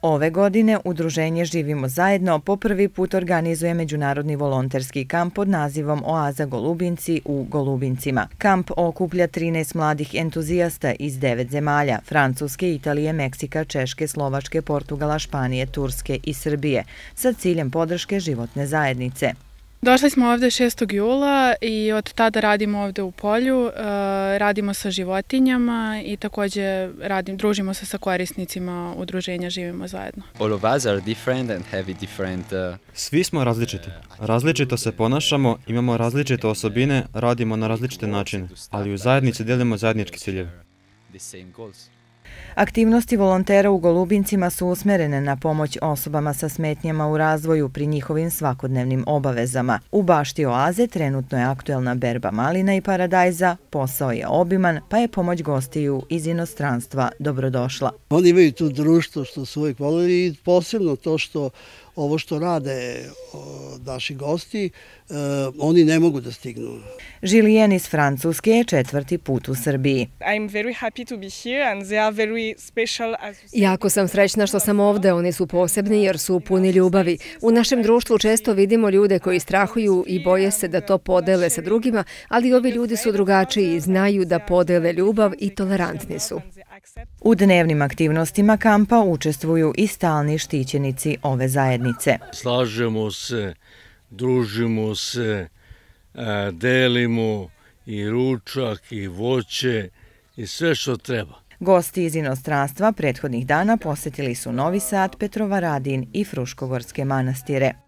Ove godine Udruženje Živimo zajedno po prvi put organizuje međunarodni volonterski kamp pod nazivom Oaza Golubinci u Golubincima. Kamp okuplja 13 mladih entuzijasta iz 9 zemalja: Francuske, Italije, Meksika, Češke, Slovačke, Portugala, Španije, Turske i Srbije, sa ciljem podrške životne zajednice. Došli smo ovde 6. jula i od tada radimo ovde u polju, radimo sa životinjama i takođe družimo se sa korisnicima Udruženja Živimo zajedno. Svi smo različiti. Različito se ponašamo, imamo različite osobine, radimo na različite načine, ali u zajednici delimo zajednički ciljevi. Aktivnosti volontera u Golubincima su usmerene na pomoć osobama sa smetnjama u razvoju pri njihovim svakodnevnim obavezama. U bašti Oaze trenutno je aktuelna berba malina i paradajza, posao je obiman, pa je pomoć gostiju iz inostranstva dobrodošla. Oni imaju tu društvo što su uvijek volili i posebno to što ovo što rade naši gosti, oni ne mogu da stignu. Žilijen iz Francuske je 4. put u Srbiji. Jako sam srećna što sam ovde, oni su posebni jer su puni ljubavi. U našem društvu često vidimo ljude koji strahuju i boje se da to podele sa drugima, ali ovi ljudi su drugačiji, znaju da podele ljubav i tolerantni su. U dnevnim aktivnostima kampa učestvuju i stalni štićenici ove zajednice. Slažemo se, družimo se, delimo i ručak i voće i sve što treba. Gosti iz inostranstva prethodnih dana posetili su Novi Sad, Petrovaradin i Fruškogorske manastire.